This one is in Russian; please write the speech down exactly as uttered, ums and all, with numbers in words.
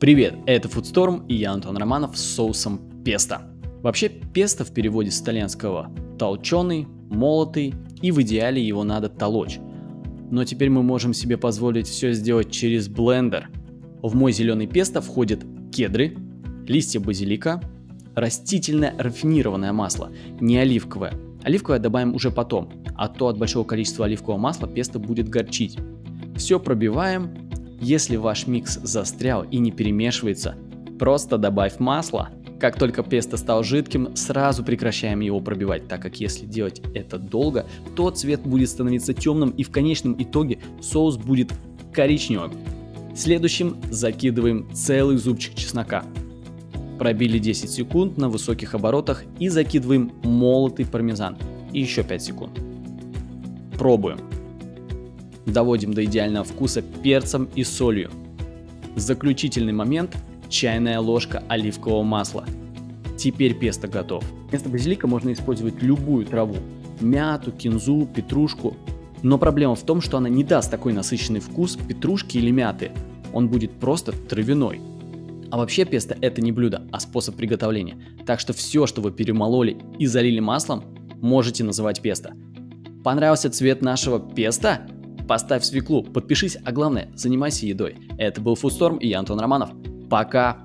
Привет, это Foodstorm и я Антон Романов с соусом песто. Вообще песто в переводе с итальянского толченый, молотый, и в идеале его надо толочь. Но теперь мы можем себе позволить все сделать через блендер. В мой зеленый песто входят кедры, листья базилика, растительное рафинированное масло, не оливковое. Оливковое добавим уже потом, а то от большого количества оливкового масла песто будет горчить. Все пробиваем. Если ваш микс застрял и не перемешивается, просто добавь масло. Как только песто стало жидким, сразу прекращаем его пробивать, так как если делать это долго, то цвет будет становиться темным и в конечном итоге соус будет коричневым. Следующим закидываем целый зубчик чеснока. Пробили десять секунд на высоких оборотах и закидываем молотый пармезан. И еще пять секунд. Пробуем. Доводим до идеального вкуса перцем и солью. Заключительный момент – чайная ложка оливкового масла. Теперь песто готов. Вместо базилика можно использовать любую траву – мяту, кинзу, петрушку. Но проблема в том, что она не даст такой насыщенный вкус петрушки или мяты. Он будет просто травяной. А вообще песто – это не блюдо, а способ приготовления. Так что все, что вы перемололи и залили маслом, можете называть песто. Понравился цвет нашего песто? Поставь свеклу, подпишись, а главное, занимайся едой. Это был Foodstorm и я Антон Романов. Пока!